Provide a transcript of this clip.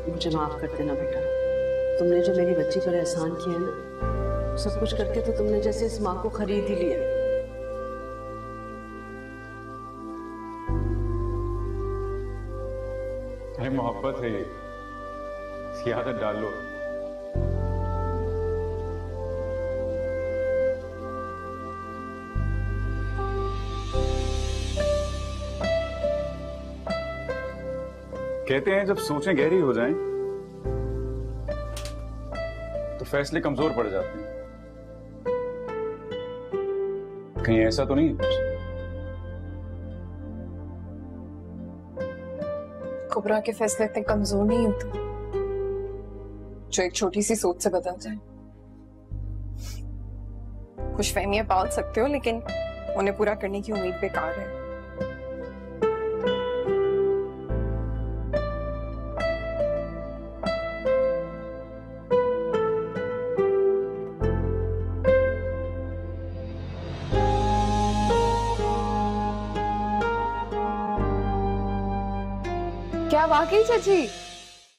मुझे माफ कर देना बेटा। तुमने जो मेरी बच्ची पर एहसान किया ना, सब कुछ करके तो तुमने जैसे इस माँ को खरीद ही लिया। अरे मोहब्बत है ये, इसकी आदत डाल लो। कहते हैं जब सोचें गहरी हो जाएं तो फैसले कमजोर पड़ जाते हैं। कहीं ऐसा तो नहीं है? कुबरा के फैसले इतने कमजोर नहीं होते जो एक छोटी सी सोच से बदल जाए। खुशफहमियां पाल सकते हो लेकिन उन्हें पूरा करने की उम्मीद बेकार है। क्या वाकई चाची?